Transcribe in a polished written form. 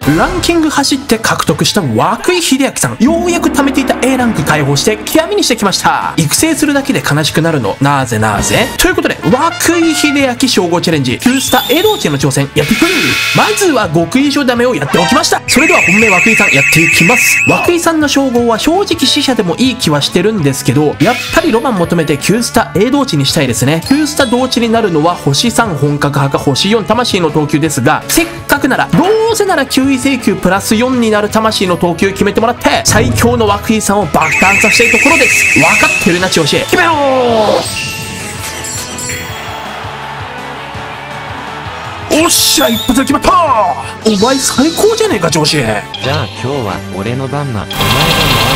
ランキング走って獲得した涌井秀明さん。ようやく貯めていた A ランク解放して極みにしてきました。育成するだけで悲しくなるのなぜなぜということで、涌井秀明称号チャレンジ Q スタ A 同地への挑戦やっていく。まずは極意以上ダメをやっておきました。それでは本命涌井さんやっていきます。涌井さんの称号は正直死者でもいい気はしてるんですけど、やっぱりロマン求めて Q スタ A 同地にしたいですね。Q スタ同地になるのは星3本格派か星4魂の等級ですが、せっかくならどうせなら9位請求プラス4になる魂の等級決めてもらって最強の涌井さんを爆誕させたいところです。分かってるな調子決めろー。おっしゃ、一発で決まった。お前最高じゃねえか調子。 じゃあ今日は俺の番な。お前が